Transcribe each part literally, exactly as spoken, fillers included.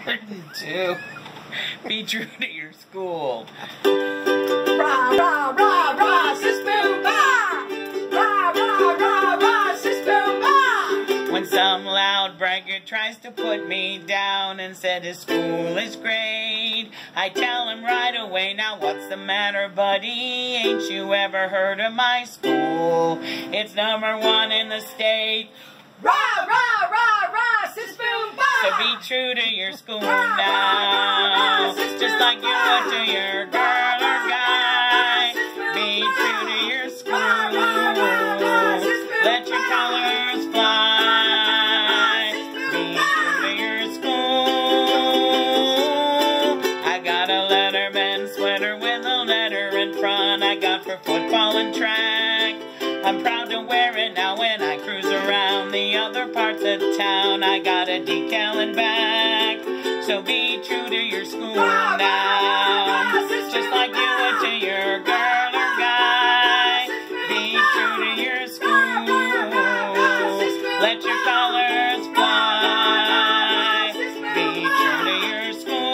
thirty-two. Be true to your school. Rah, rah, rah, rah, sis boom bah! Rah, rah, rah, rah, sis boom bah! When some loud braggart tries to put me down and said his school is great, I tell him right away, now what's the matter, buddy? Ain't you ever heard of my school? It's number one in the state. Rah, rah, rah, rah, sis boom bah! So be true to your school Rah, now, rah, rah, sis just boom like you bah! would to your girl or guy. Be true to your school. Rah, rah, rah, rah, sis boom Let your bah! colors fly. Be true to your school. I got a Letterman sweater with a letter in front. I got for football and track. I'm proud to wear it now when I cruise around the other parts of town. I got a decal in back. So be true to your school now, just like you would to your girl or guy. Be true to your school. Let your colors fly. Be true to your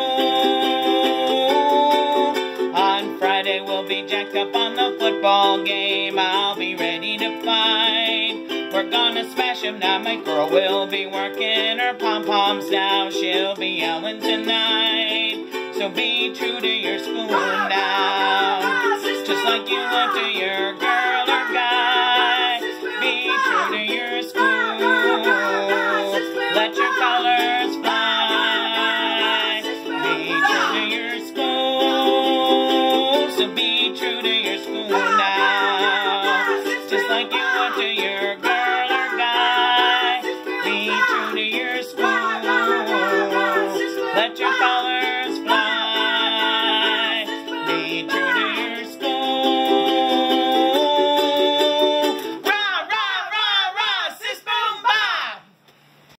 school. On Friday we'll be jacked up on the football game. I'll be ready to fight. We're gonna smash him now. My girl will be working her pom-poms now. She'll be yelling tonight. So be true to your school now, just like you would to your girl or guy. Be true to your school. Let your colors fly. Be true to your school. So be true to your school now, just like you would to your girl or guy. Be true to your school. Let your colors